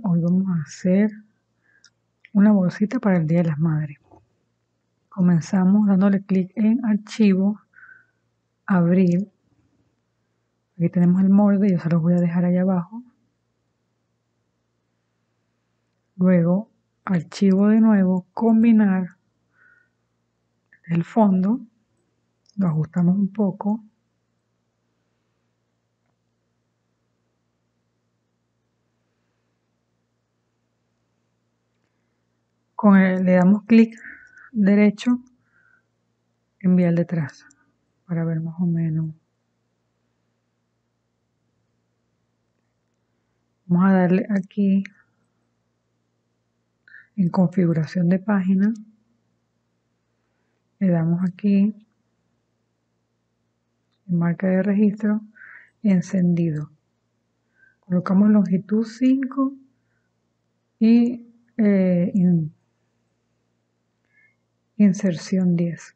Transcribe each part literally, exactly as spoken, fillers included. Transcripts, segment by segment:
hoy vamos a hacer una bolsita para el Día de las Madres. Comenzamos dándole clic en archivo, abrir. Aquí tenemos el molde, yo se los voy a dejar ahí abajo. Luego, archivo de nuevo, combinar el fondo, lo ajustamos un poco. Con el, le damos clic derecho, enviar detrás, para ver más o menos. Vamos a darle aquí en configuración de página, le damos aquí en marca de registro y encendido. Colocamos longitud cinco y eh, in, inserción diez.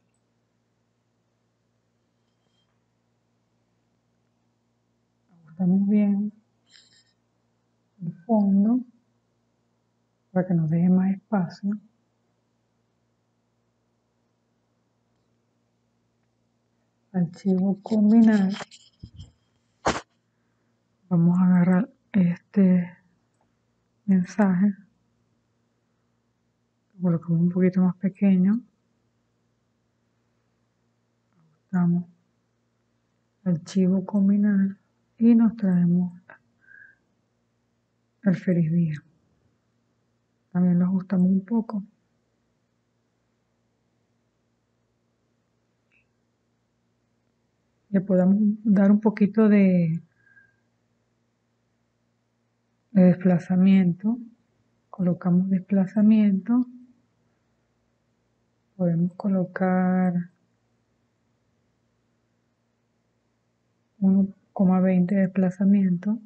Ajustamos bien el fondo para que nos deje más espacio. Archivo combinar. Vamos a agarrar este mensaje, lo colocamos un poquito más pequeño. Ajustamos archivo combinar y nos traemos el feliz día. También lo ajustamos un poco. Le podemos dar un poquito de, de desplazamiento. Colocamos desplazamiento. Podemos colocar uno coma veinte de desplazamiento.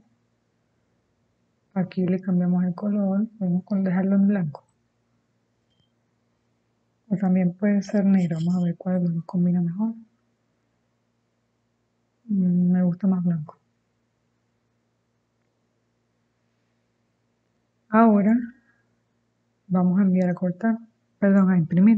Aquí le cambiamos el color. Podemos dejarlo en blanco. O también puede ser negro. Vamos a ver cuál nos combina mejor. Me gusta más blanco. Ahora vamos a enviar a cortar, perdón, a imprimir.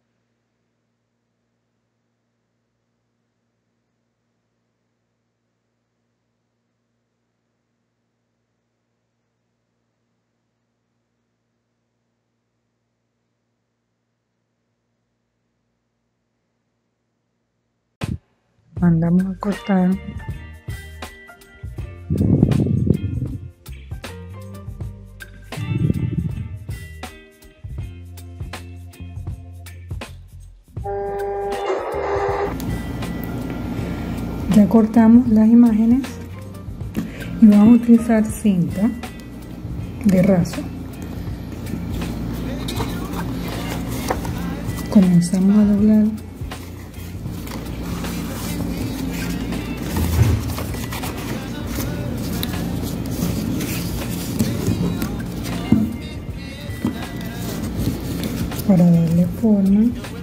Mandamos a cortar. Ya cortamos las imágenes y vamos a utilizar cinta de raso. Comenzamos a doblar. Para darle forma.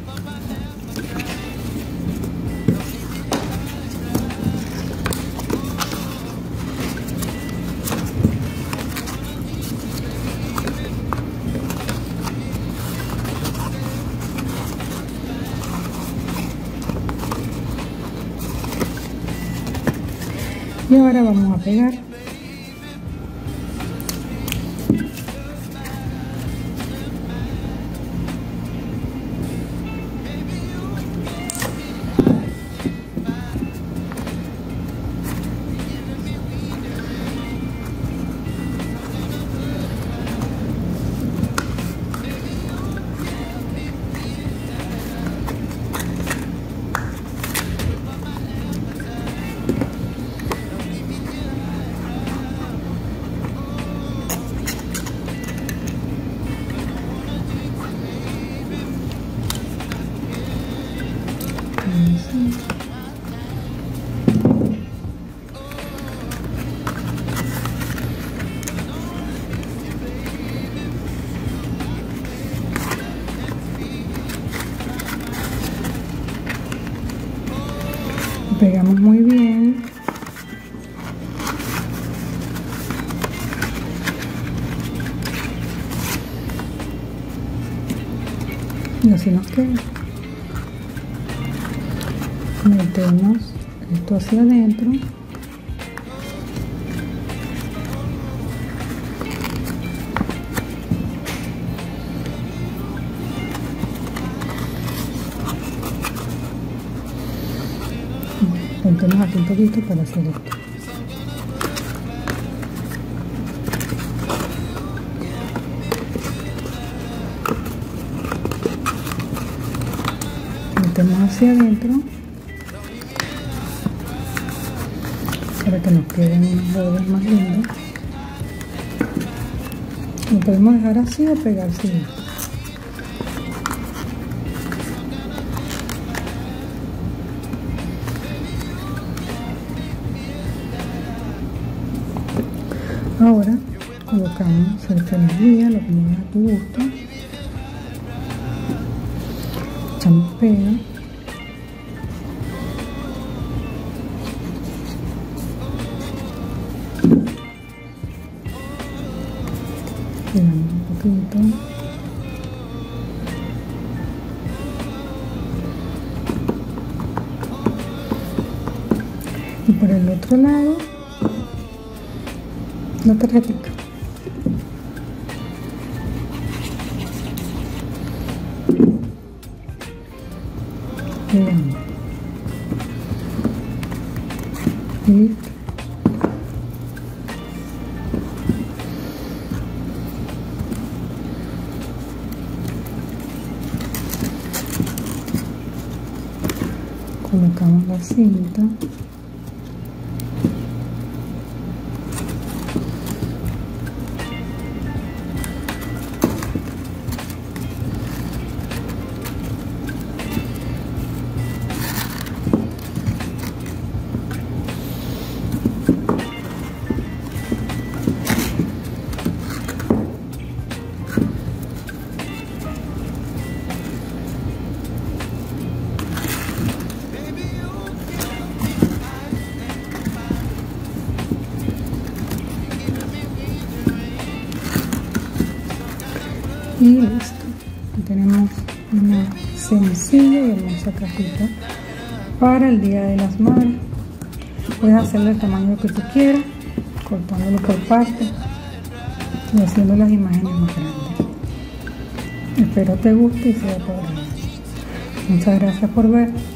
Y ahora vamos a pegar. Pegamos muy bien. Y así nos queda. Metemos esto hacia adentro. Metemos aquí un poquito para hacer esto. Metemos hacia adentro para que nos queden unos bordes más lindos. Lo podemos dejar así o pegar así. Ahora colocamos el feliz día, lo ponemos a tu gusto. Echamos pega. Pegamos un poquito. Y por el otro lado, la tarjetita. Pegamos. Y colocamos la cinta. Y listo, aquí tenemos una sencilla y hermosa cajita para el Día de las Madres. Puedes hacerle el tamaño que tú quieras, cortándolo por partes y haciendo las imágenes más grandes. Espero te guste y sea tu agrado. Muchas gracias por ver.